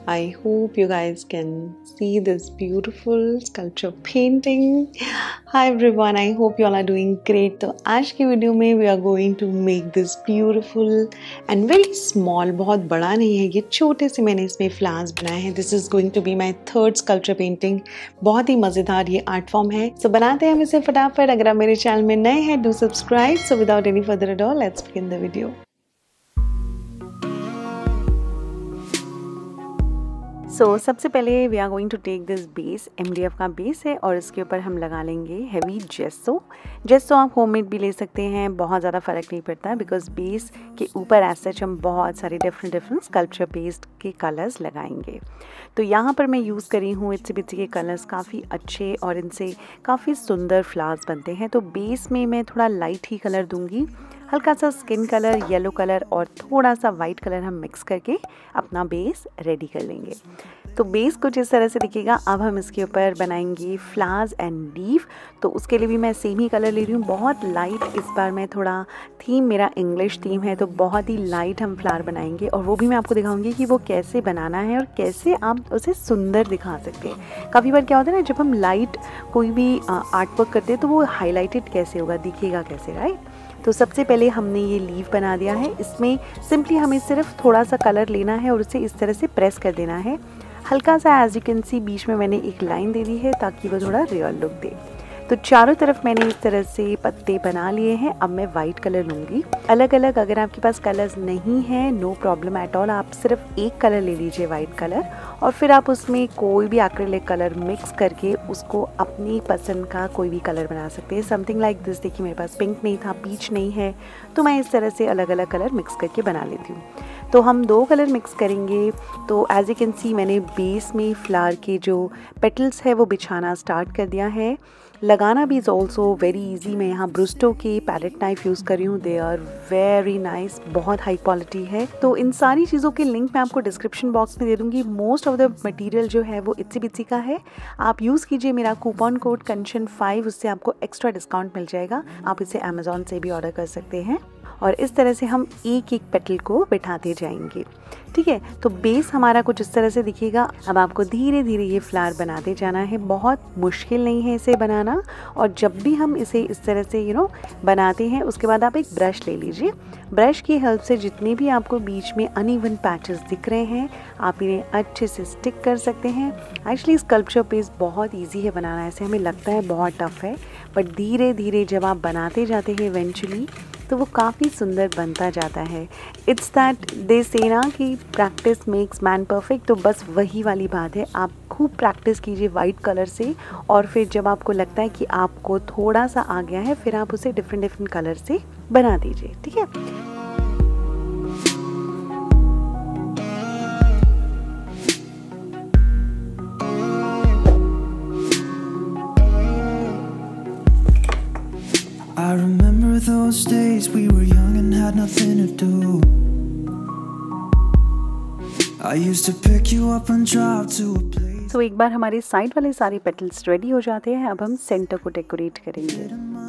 I hope you guys can see this beautiful sculpture painting. Hi everyone, I hope you all are doing great. तो आज की video में we are going to make this beautiful and very small, बहुत बड़ा नहीं है ये, छोटे से मैंने इसमें फ्लावर्स बनाए हैं. This is going to be my third sculpture painting. बहुत ही मज़ेदार ये आर्ट फॉर्म है. So बनाते हैं हम इसे फटाफट. अगर आप मेरे चैनल में नए हैं, do subscribe. So without any further ado, let's begin the video. सबसे पहले we are going to take this base, MDF का बेस है और इसके ऊपर हम लगा लेंगे हैवी जेस्सो आप होममेड भी ले सकते हैं, बहुत ज़्यादा फ़र्क नहीं पड़ता है बिकॉज बेस के ऊपर एज सच हम बहुत सारे डिफरेंट स्कल्पचर बेस्ड के कलर्स लगाएंगे. तो यहाँ पर मैं यूज़ करी हूँ इट्सी बिट्सी के कलर्स, काफ़ी अच्छे और इनसे काफ़ी सुंदर फ्लावर्स बनते हैं. तो बेस में मैं थोड़ा लाइट ही कलर दूँगी, हल्का सा स्किन कलर, येलो कलर और थोड़ा सा वाइट कलर हम मिक्स करके अपना बेस रेडी कर लेंगे. तो बेस कुछ इस तरह से दिखेगा. अब हम इसके ऊपर बनाएंगे फ्लावर्स एंड लीफ. तो उसके लिए भी मैं सेम ही कलर ले रही हूँ, बहुत लाइट. इस बार मैं थोड़ा थीम मेरा इंग्लिश थीम है तो बहुत ही लाइट हम फ्लावर बनाएंगे और वो भी मैं आपको दिखाऊंगी कि वो कैसे बनाना है और कैसे आप उसे सुंदर दिखा सकते हैं. काफ़ी बार क्या होता है ना, जब हम लाइट कोई भी आर्ट वर्क करते हैं तो वो हाईलाइटेड कैसे होगा, दिखेगा कैसे, राइट. तो सबसे पहले हमने ये लीफ बना दिया है. इसमें सिंपली हमें सिर्फ थोड़ा सा कलर लेना है और उसे इस तरह से प्रेस कर देना है हल्का सा. एज यू कैन सी बीच में मैंने एक लाइन दे दी है ताकि वो थोड़ा रियल लुक दे. तो चारों तरफ मैंने इस तरह से पत्ते बना लिए हैं. अब मैं वाइट कलर लूँगी अलग अलग. अगर आपके पास कलर्स नहीं है, नो प्रॉब्लम एट ऑल, आप सिर्फ एक कलर ले लीजिए वाइट कलर और फिर आप उसमें कोई भी एक्रिलिक कलर मिक्स करके उसको अपनी पसंद का कोई भी कलर बना सकते हैं. Something like this. देखिए मेरे पास पिंक नहीं था, पीच नहीं है, तो मैं इस तरह से अलग अलग कलर मिक्स करके बना लेती हूँ. तो हम 2 कलर मिक्स करेंगे. तो एज यू कैन सी मैंने बेस में फ्लावर के जो पेटल्स है वो बिछाना स्टार्ट कर दिया है. लगाना भी इज़ ऑल्सो वेरी इजी. मैं यहाँ ब्रूस्टो के पैलेट नाइफ यूज़ कर रही हूँ. दे आर वेरी नाइस, बहुत हाई क्वालिटी है. तो इन सारी चीज़ों के लिंक मैं आपको डिस्क्रिप्शन बॉक्स में दे दूँगी. मोस्ट ऑफ द मटेरियल जो है वो इट्सी बिट्सी का है. आप यूज़ कीजिए मेरा कूपन कोड कंचन5, उससे आपको एक्स्ट्रा डिस्काउंट मिल जाएगा. आप इसे अमेज़ॉन से भी ऑर्डर कर सकते हैं. और इस तरह से हम एक एक पेटल को बिठाते जाएंगे, ठीक है. तो बेस हमारा कुछ इस तरह से दिखेगा. अब आपको धीरे धीरे ये फ्लावर बनाते जाना है. बहुत मुश्किल नहीं है इसे बनाना. और जब भी हम इसे इस तरह से बनाते हैं, उसके बाद आप एक ब्रश ले लीजिए. ब्रश की हेल्प से जितने भी आपको बीच में अनइवन पैचेस दिख रहे हैं, आप इन्हें अच्छे से स्टिक कर सकते हैं. एक्चुअली स्कल्पचर पेस्ट बहुत ईजी है बनाना. ऐसे हमें लगता है बहुत टफ है, बट धीरे धीरे जब आप बनाते जाते हैं इवेंचुअली तो वो काफ़ी सुंदर बनता जाता है. इट्स दैट दे से ना कि प्रैक्टिस मेक्स मैन परफेक्ट. तो बस वही वाली बात है. आप खूब प्रैक्टिस कीजिए वाइट कलर से और फिर जब आपको लगता है कि आपको थोड़ा सा आ गया है, फिर आप उसे डिफरेंट कलर से बना दीजिए, ठीक है. I remember those days we were young and had nothing to do. I used to pick you up and drive to a place. तो एक बार हमारे साइड वाले सारे पेटल्स रेडी हो जाते हैं. अब हम सेंटर को डेकोरेट करेंगे.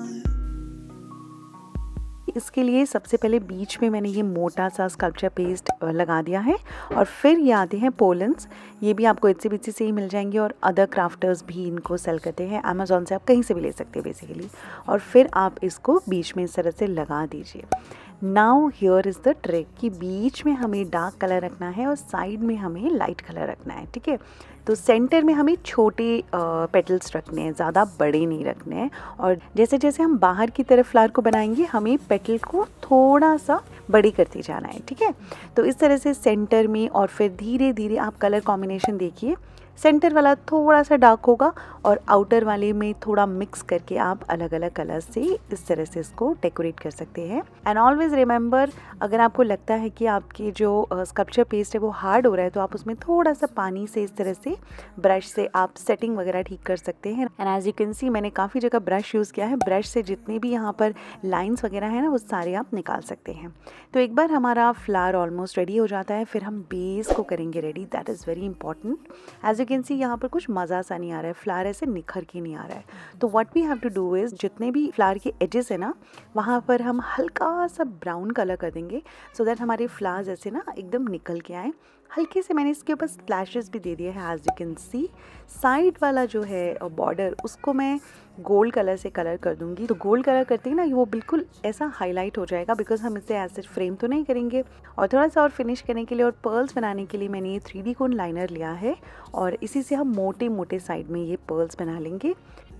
इसके लिए सबसे पहले बीच में मैंने ये मोटा सा स्कल्पचर पेस्ट लगा दिया है और फिर ये आते हैं पोलन्स. ये भी आपको इट्सी बिट्सी से ही मिल जाएंगे और अदर क्राफ्टर्स भी इनको सेल करते हैं. अमेज़ॉन से आप कहीं से भी ले सकते हैं बेसिकली. और फिर आप इसको बीच में इस तरह से लगा दीजिए. Now here is the trick कि बीच में हमें डार्क कलर रखना है और साइड में हमें लाइट कलर रखना है, ठीक है. तो सेंटर में हमें छोटे पेटल्स रखने हैं, ज़्यादा बड़े नहीं रखने हैं. और जैसे जैसे हम बाहर की तरफ फ्लावर को बनाएंगे, हमें पेटल को थोड़ा सा बड़ी करते जाना है, ठीक है. तो इस तरह से सेंटर में और फिर धीरे धीरे आप कलर कॉम्बिनेशन देखिए. सेंटर वाला थोड़ा सा डार्क होगा और आउटर वाले में थोड़ा मिक्स करके आप अलग अलग कलर से इस तरह से इसको डेकोरेट कर सकते हैं. एंड ऑलवेज रिमेंबर, अगर आपको लगता है कि आपके जो स्कल्पचर पेस्ट है वो हार्ड हो रहा है तो आप उसमें थोड़ा सा पानी से इस तरह से ब्रश से आप सेटिंग वगैरह ठीक कर सकते हैं. And as you can see मैंने काफ़ी जगह ब्रश यूज़ किया है. ब्रश से जितने भी यहाँ पर लाइन्स वगैरह हैं ना, वो सारे आप निकाल सकते हैं. तो एक बार हमारा फ्लावर ऑलमोस्ट रेडी हो जाता है, फिर हम बेस को करेंगे ready. That is very important. As you can see यहाँ पर कुछ मज़ा सा नहीं आ रहा है, फ्लावर ऐसे निखर के नहीं आ रहा है. तो what we have to do is, जितने भी फ्लावर के एजेस है ना, वहाँ पर हम हल्का सा ब्राउन कलर कर देंगे सो दैट हमारे फ्लावर्स ऐसे ना एकदम निकल के आए. हल्के से मैंने इसके ऊपर स्प्लैशेस भी दे दिए हैं as you can see. Side वाला जो है बॉर्डर उसको मैं गोल्ड कलर से कलर कर दूंगी। तो गोल्ड कलर करते ही ना वो बिल्कुल ऐसा हाईलाइट हो जाएगा, बिकॉज हम इसे ऐसे फ्रेम तो नहीं करेंगे। और थोड़ा सा और फिनिश करने के लिए और पर्ल्स बनाने के लिए मैंने ये 3D कोन लाइनर लिया है और इसी से हम मोटे मोटे साइड में ये पर्ल्स बना लेंगे।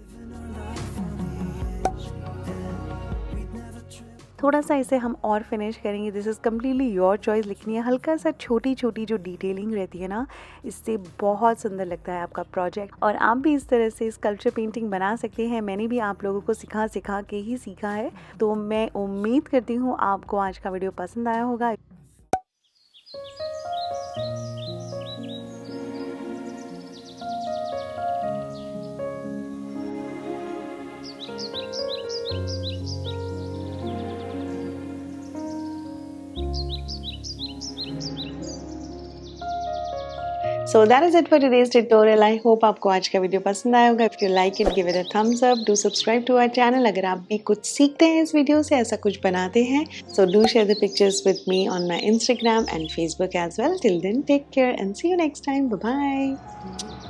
थोड़ा सा इसे हम और फिनिश करेंगे। This is completely your choice. लिखनी है हल्का सा छोटी छोटी जो डिटेलिंग रहती है ना, इससे बहुत सुंदर लगता है आपका प्रोजेक्ट। और आप भी इस तरह से स्कल्पचर पेंटिंग बना सकते हैं। मैंने भी आप लोगों को सिखा के ही सीखा है। तो मैं उम्मीद करती हूँ आपको आज का वीडियो पसंद आया होगा। So that is it for today's tutorial. I hope आपको आज का वीडियो पसंद आया होगा। If you like it, give it a thumbs up. Do subscribe to our channel. अगर आप भी कुछ सीखते हैं इस वीडियो से, ऐसा कुछ बनाते हैं, so do share the pictures with me on my Instagram and Facebook as well. Till then, take care and see you next time. Bye bye.